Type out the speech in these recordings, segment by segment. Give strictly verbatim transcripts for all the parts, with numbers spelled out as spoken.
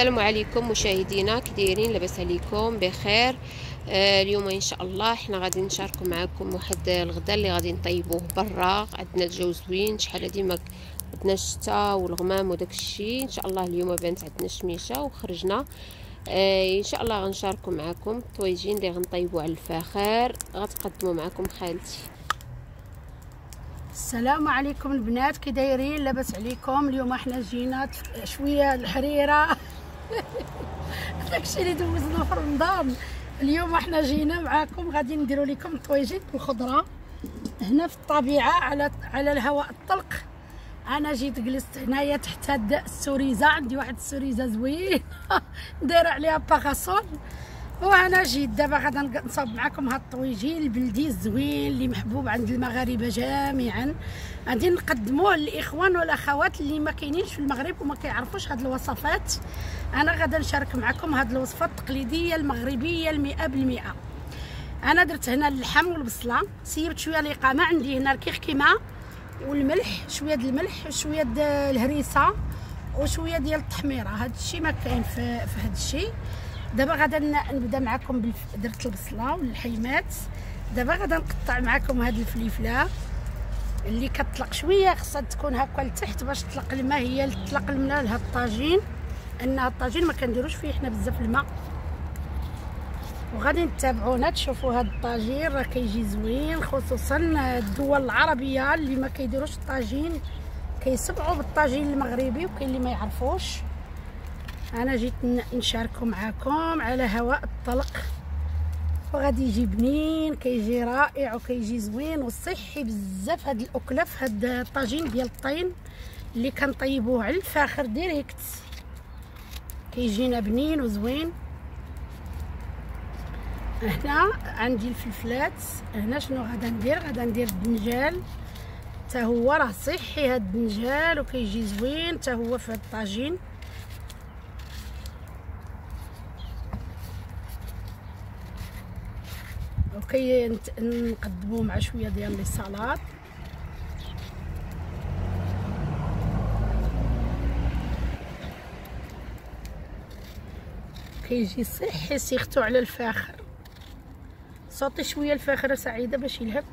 السلام عليكم مشاهدينا، كي دايرين؟ لاباس عليكم بخير. آه اليوم ان شاء الله حنا غادي نشاركوا معكم واحد الغدا اللي غادي نطيبوه برا. عندنا الجو زوين، شحال هادي ما عندنا الشتاء والغمام وداك الشيء. ان شاء الله اليوم بانت عندنا الشميشه وخرجنا. آه ان شاء الله غنشاركوا معكم الطويجين اللي غنطيبوا على الفخار. غتقدموا معكم خالتي. السلام عليكم البنات، كي دايرين؟ لاباس عليكم؟ اليوم احنا جينا شويه الحريره داكشي اللي دوزنا في رمضان. اليوم احنا جينا معاكم غادي نديروا لكم الطويجين بالخضره هنا في الطبيعه على على الهواء الطلق. انا جيت جلست هنايا تحت هاد السوريزه، عندي واحد السوريزه زوين دايره عليها باغاسول، وانا جيت دابا غادا نصاوب معكم هاد الطويجين البلدي الزوين اللي محبوب عند المغاربه جميعا. غادي نقدموه للاخوان والاخوات اللي ما كاينينش في المغرب وما كيعرفوش هاد الوصفات. انا غادا نشارك معكم هاد الوصفه التقليديه المغربيه المئة بالمئة. انا درت هنا اللحم والبصله، سيبت شويه الإقامة، عندي هنا الكركمه والملح، شويه ديال الملح وشويه ديال الهريسه وشويه ديال التحميره. هاد الشيء ما كاين في, في هاد الشيء. دابا غادا نبدا معكم بالف... درت البصله واللحيمات. دابا غادا نقطع معكم هاد الفليفله اللي كتطلق شويه، خصها تكون هكا لتحت باش تطلق الماء، هي اللي تطلق الماء لهاد الطاجين. ان هاد الطاجين ما كنديروش فيه حنا بزاف الماء. وغادي نتابعونا تشوفوا هاد الطاجين راه كيجي زوين، خصوصا الدول العربيه اللي ما كيديروش الطاجين كيسبعوا بالطاجين المغربي، وكاين اللي ما يعرفوش. انا جيت نشاركو معاكم على هواء الطلق، وغادي يجي بنين، كيجي رائع وكيجي زوين وصحي بزاف. هاد الاكله في هاد الطاجين ديال الطين اللي كنطيبوه على الفاخر ديريكت كيجينا بنين وزوين. هنا عندي الفلفلات. هنا شنو غادا ندير؟ غادا ندير الدنجال، حتى هو راه صحي هاد الدنجال وكيجي زوين حتى هو في هاد الطاجين. وكي نقدموه مع شويه ديال لي سالاد. كيجي صحي سيختو على الفاخر. صوتي شويه الفاخره سعيده باش يلهب.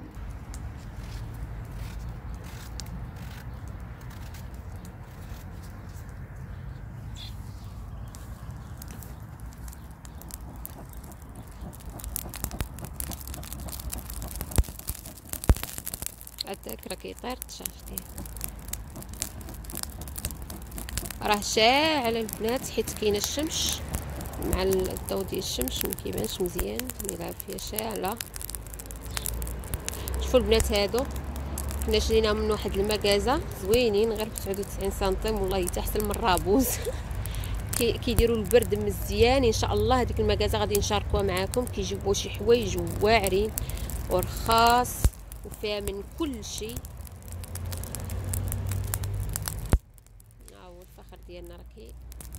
هداك راه كيطير شافتيه، راه شاعل البنات حيت كاينه الشمس مع الضوء ديال الشمس ما كيبانش مزيان. نلعب فيها شاعله. شوفوا البنات هادو كنا شريناهم من واحد المكازه زوينين غير ب تسعة وتسعين سنتيم، والله حتى احسن من الرابوز كيديروا البرد مزيان. ان شاء الله هذيك المكازه غادي نشاركوها معكم. كيجيبوا شي حوايج واعرين ورخاص وفيها من كل شيء. ها هو الفخر ديالنا راه كي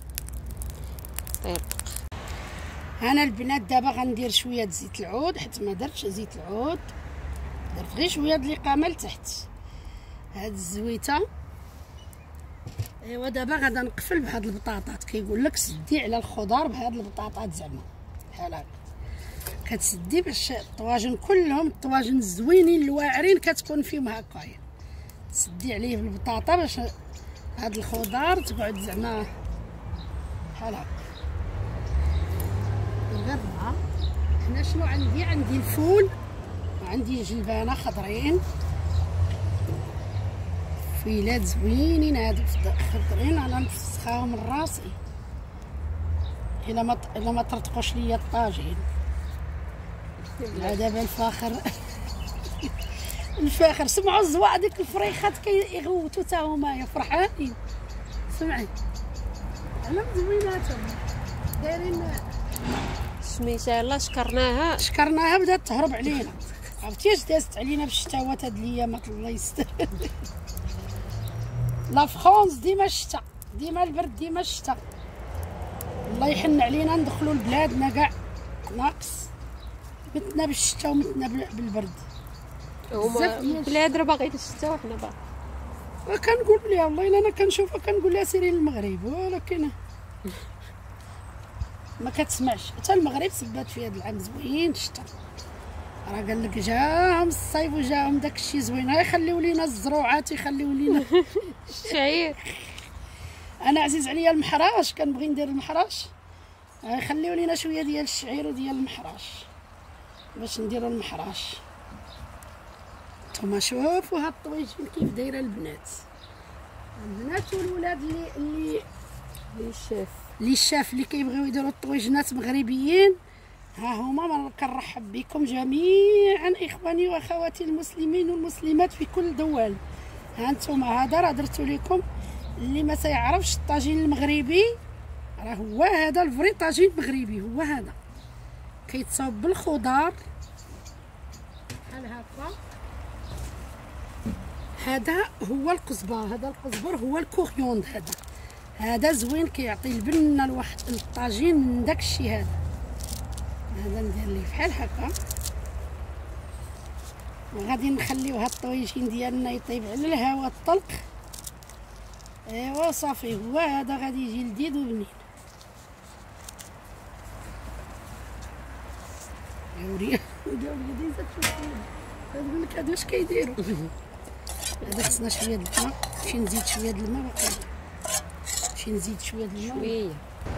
طيرطق. انا البنات دابا غندير شويه زيت العود، حيت ما درتش زيت العود، درت غير شويه د الإقامة لتحت هاد الزويته. ايوا دابا غادا نقفل بهاد البطاطات. كيقول لك سدي على الخضار بهاد البطاطات، زعما بحال هكا كتسدي باش الطواجن كلهم الطواجن الزوينين الواعرين كتكون فيهم هكايا. تسدي عليه بالبطاطا باش هاد الخضار تقعد زعما بحال هكا. الغرة هنا شنو عندي؟ عندي الفول وعندي جلبانه خضرين، فيلات زوينين هادو خضرين. انا نفسخاهم من راسي الا ما الا ما ترتقوش ليا الطاجين. لا دابا الفاخر الفاخر سمعوا الزواق ديك الفريخات كيغوتوا حتى هما فرحانين. سمعي على زويناتهم دايرين الشميشه. يلاه شكرناها شكرناها بدات تهرب علينا. عرفتي اش دازت علينا بالشتاوات هاد الايامات الله يستر. لا فرونس ديما الشتا، ديما البرد، ديما الشتا. الله يحن علينا ندخلوا لبلادنا كاع ناقص. متنا بالشتا ومتنا بالبرد. هما البلاد راه باغي الشتا وحنا باغي. كنقول لها والله الا انا كنشوفها كنقول لها سيري للمغرب، ولكن ما كتسمعش. حتى المغرب سبات في هذا العام زوين الشتا، راه قال لك جاهم الصيف وجاهم داك الشيء زوين. ها يخليو لينا الزروعات، يخليو لينا الشعير. انا عزيز عليا المحراش، كنبغي ندير المحراش، يخليو لينا شويه ديال الشعير وديال المحراش باش نديرو المحراش. نتوما شوفوا هاد الطويجين كيف دايره البنات، البنات والولاد اللي اللي اللي شاف اللي شاف اللي كيبغيو يديروا الطويجنات مغربيين. ها هما ما كنرحب بكم جميعا اخواني واخواتي المسلمين والمسلمات في كل دول. ها انتم هذا راه درتو لكم. اللي ما سيعرفش الطاجين المغربي راه هو هذا الفري طاجين مغربي، هو هذا كيتصاوب بالخضار بحال هكا. هذا هو القزبر، هذا القزبر هو الكوريوند، هذا هذا زوين كيعطي البنه لواحد الطاجين من داك الشيء. هذا هذا ندير ليه بحال هكا، وغادي نخليو هاد الطويجين ديالنا يطيب على الهواء الطلق. ايوا صافي، هو هذا غادي يجي لذيذ وبنين. وري داو لي تشوف هاد لك هادو اش كيديروا. هذا خصنا شويه د الماء، نمشي نزيد شويه د الماء باقي، نمشي نزيد شويه د الماء شويه.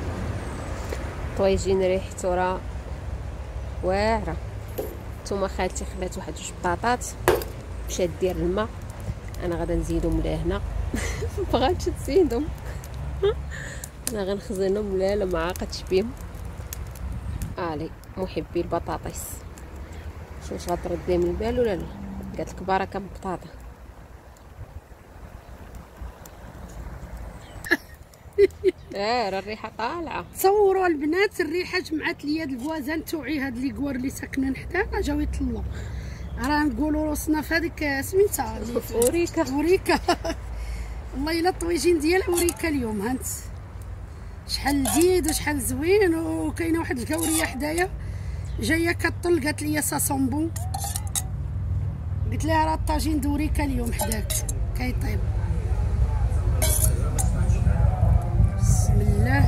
طويجين ريحته راه واعره. نتوما خالتي خلات واحد جوج بطاطات مشات دير الماء، انا غادا نزيدهم لهنا. مبغاتش تزيدهم، انا غنخزنهم لا لا ما عاقتش بهم. الي محبي البطاطس، شوف واش غتردي من البال ولا لا؟ قالت لك بركه بطاطا. اه راه الريحه طالعه. تصوروا البنات الريحه جمعات لي هاد الفوازان توعي، هاد لي كوار اللي ساكنين حدانا جاو يطلوا. راه نقولوا راسنا في هذيك سميتها اوريكا. اوريكا. والله الا الطويجين ديال اوريكا اليوم هانت شحال لذيذ وشحال زوين. وكاينه واحد الكوريه حدايا جايه كطل قالت لي ساسومبون، قلت لها راه الطاجين دوريكا اليوم حداك كيطيب. بسم الله.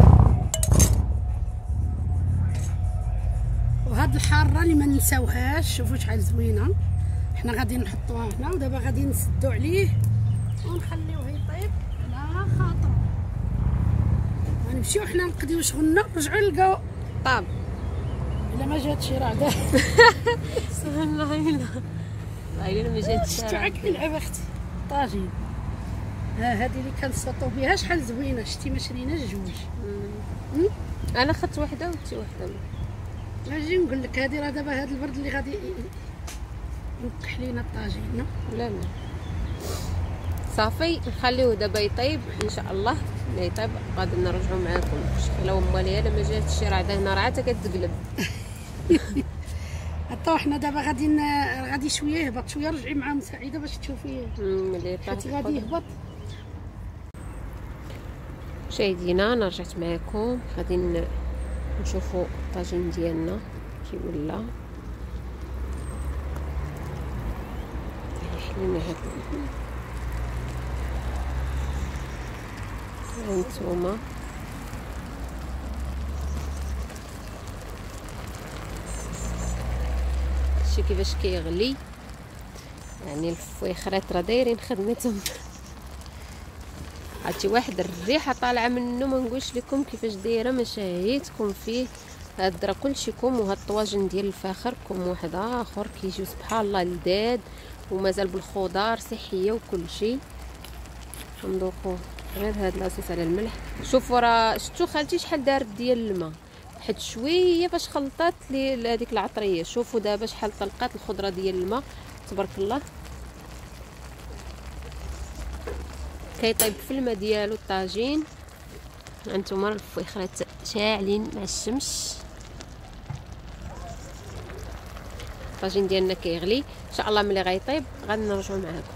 وهاد الحاره اللي ما نساوهاش، شوفوا شحال زوينه. حنا غادي نحطوها هنا ودابا غادي نسدو عليه ونخليوه يطيب على خاطر. غنمشيو حنا نقضيو شغلنا ونرجعو نلقاو طاب. الا ما جاتش راه دا والله الا والله ما جاتش. شتعك نلعب اختي طاجين. ها هذه اللي كنسطو بها شحال زوينه، شتي ما شريناش جوج. انا خدت وحده وانتي وحده. اجي نقول لك هذه راه دابا هذا البرد اللي غادي يوقح لينا الطاجين. لا لا صافي نخليوه دابا يطيب ان شاء الله. ملي يطيب غادي نرجعوا معاكم. شكلها امالي الا ما جاتش راه هنا راه حتى كتقلب. حتى حنا دابا غادي غادي شويه يهبط شويه. رجعي مع مساعده باش تشوفي ملي حيت غادي يهبط. مشاهدينا انا رجعت معكم، غادي نشوفوا الطاجين ديالنا كي ولا. حلينا هاد هانتوما شتي كيفاش كيغلي، يعني الفويخرات راه دايرين خدمتهم. عرفتي واحد الريحه طالعه منه ما نقولش لكم كيفاش دايره. مشاهيتكم فيه هاد راه كلشيكم. وهاد الطواجن ديال الفاخر كم واحد اخر كيجيو سبحان الله لذاذ ومازال بالخضار صحيه وكل شيء. نذوقوا غير هاد لاصوص على الملح. شوفوا راه شفتوا خالتي شحال دارت ديال الماء، حيت شويه فاش خلطات لي هذيك العطريه. شوفوا دابا شحال طلقات الخضره ديال الماء تبارك الله. كيطيب في الماء ديالو الطاجين. هانتوما الفويخرات شاعلين مع الشمس. الطاجين ديالنا كيغلي ان شاء الله. ملي غيطيب غادي نرجعوا معاكم.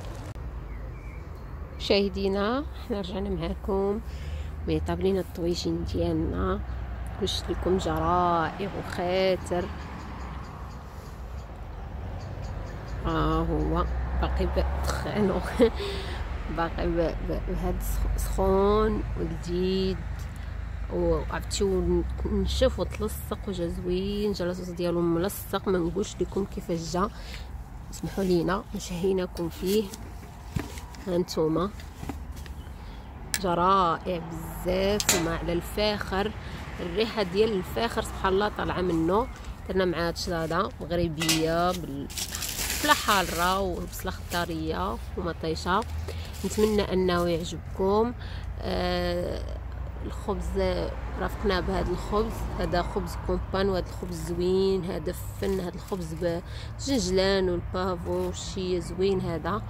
مشاهدينا حنا رجعنا معاكم ملي طاب لينا الطويجين ديالنا. قلت لكم جرائع وخاتر. ها آه هو باقي بخانو باقي بهاد سخون ولذيذ وعرفتيو نشف وتلصق وجا زوين، جا لاصوص ديالو ملصق، ما نقولش لكم كيفاش جا، اسمحوا لينا مشهيناكم فيه. هانتوما جا رائع بزاف وما على الفاخر، الريحه ديال الفاخر سبحان الله طالعه منه. درنا معاه شلاضه مغربيه بالبصله حاره وبصله خضاريه ومطيشه. نتمنى انه يعجبكم. آه الخبز رافقنا بهذا الخبز، هذا خبز كومبان، وهذا الخبز زوين، هذا فن، هذا الخبز بالجنجلان والبافون والشي زوين هذا.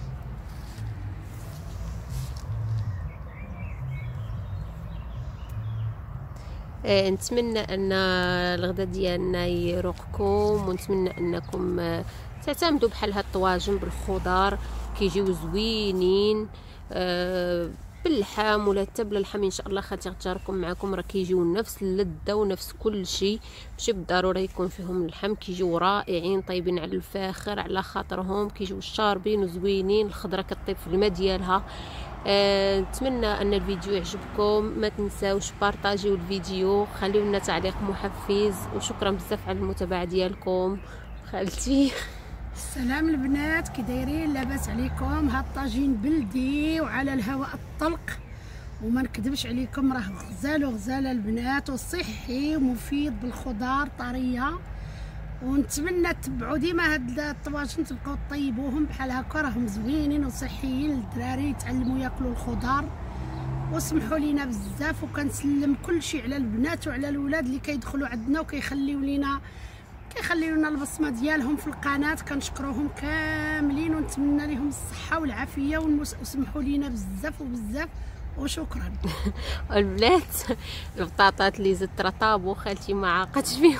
آه نتمنى ان الغدا ديالنا يروقكم، ونتمنى انكم آه تعتمدوا بحال هاد الطواجن بالخضار كيجيو زوينين. آه باللحم ولا حتى بلا لحم ان شاء الله خاطر تجاركم معكم راه كيجيو نفس اللذه ونفس كل شيء، ماشي بالضروره يكون فيهم اللحم، كيجيو رائعين طيبين على الفاخر على خاطرهم، كيجيو شاربين وزوينين، الخضره كطيب في الماء ديالها. أه نتمنى ان الفيديو يعجبكم، ما تنساوش بارطاجيو الفيديو، خليو لنا تعليق محفز، وشكرا بزاف على المتابعه ديالكم. خالتي السلام البنات، كي دايرين؟ لاباس عليكم؟ هاد الطاجين بلدي وعلى الهواء الطلق، وما نكذبش عليكم راه غزال وغزاله البنات، وصحي ومفيد بالخضار طريه. ونتمنى تبعوا ديما هاد الطواجن، تبقاو طيبوهم بحال هكا، راهم زوينين وصحيين للدراري يتعلموا ياكلوا الخضار. وسمحوا لينا بزاف، وكنسلم كل شيء على البنات وعلى الاولاد اللي كيدخلوا عندنا وكيخليو لينا كيخليو لنا البصمه ديالهم في القناه، كنشكروهم كاملين ونتمنى لهم الصحه والعافيه، وسمحوا لينا بزاف وبزاف وشكرا. البنات البطاطات اللي زدت راه طابو، خالتي ما عاقتش فيهم.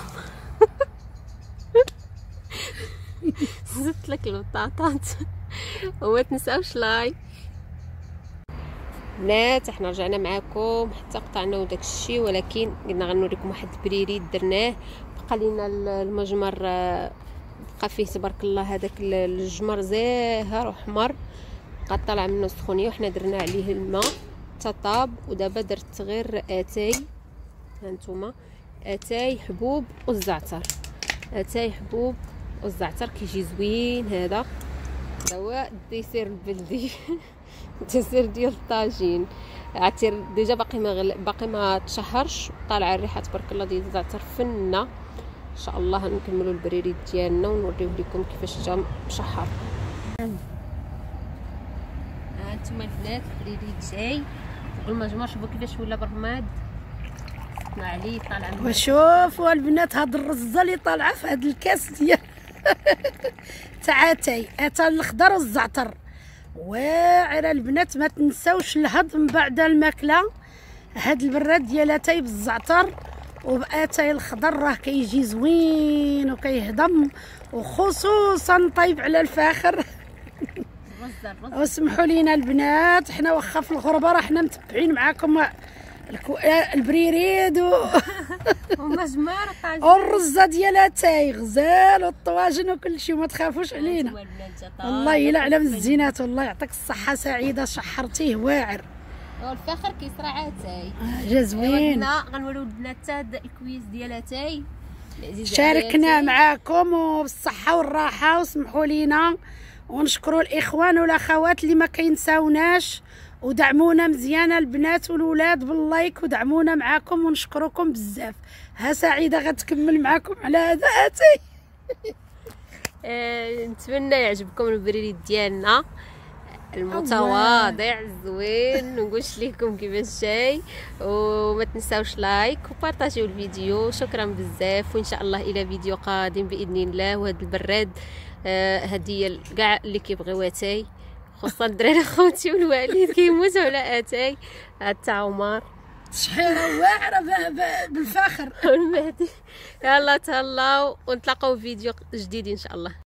زدت لك البطاطات. وما تنساوش لايك. بنات احنا رجعنا معكم حتى قطعنا وداك الشيء، ولكن قلنا غنوريكم واحد البريري درناه. بقى لينا المجمر، بقى فيه تبارك الله هذاك الجمر زاهر وحمر، بقى طالع منه السخونيه، وحنا درنا عليه الماء تطاب. ودابا درت غير اتاي، هانتوما اتاي حبوب والزعتر، اتاي حبوب والزعتر كيجي زوين. هذا هو الديسير البلدي. الديسير ديال الطاجين. عتير ديجا باقي ما غل... باقي ما تشهرش، طالعه الريحه تبارك الله ديال الزعتر فنه. ان شاء الله نكملوا البريري ديالنا ونوريو لكم كيفاش جا مشهر. ها انتم البنات البريري جاي فوق المجمر، شوفوا كيفاش ولا بالرماد، ما عليه طالع. وشوفوا البنات هاد الرزه اللي طالعه في هاد الكاس ديال تاع اتاي، اتاي الخضر والزعتر واعره البنات. ما تنساوش الهضم بعد الماكله، هاد البراد ديال اتاي بالزعتر وباتاي الخضر راه كيجي زوين وكيهضم، وخصوصا طيب على الفاخر. واسمحوا لينا البنات، حنا واخا في الغربه راه حنا متبعين معاكم الكو... البريريد و... ومجمر والرزه ديال اتاي غزال والطواجن وكل شيء، وما تخافوش علينا. والله الا على الزينات، والله يعطيك الصحه سعيده، شحرتيه واعر. والفاخر كيصرع اتاي جا زوين. غنوريو البنات حتى الكويس ديال اتاي شاركنا معاكم وبالصحه والراحه. وسمحوا لينا ونشكروا الاخوان والاخوات اللي ما كينساوناش، ودعمونا مزيانه البنات والولاد باللايك، ودعمونا معاكم ونشكركم بزاف. ها سعيده غتكمل معاكم على هذا اتاي. آه، نتمنى يعجبكم البريد ديالنا المتواضع الزوين. نقولش لكم كيفاش جاي، وما تنساوش لايك وبارطاجيو الفيديو. شكرا بزاف، وان شاء الله الى فيديو قادم باذن الله. وهذا البراد آه هديه لكاع اللي كيبغيو اتاي، خصوصا الدراري خوتي والوالد كيموتوا على اتاي. هاد تاع عمر شحيره واعره بالفخر. والمهدي. يلا تهلاو ونتلاقاو في فيديو جديد ان شاء الله.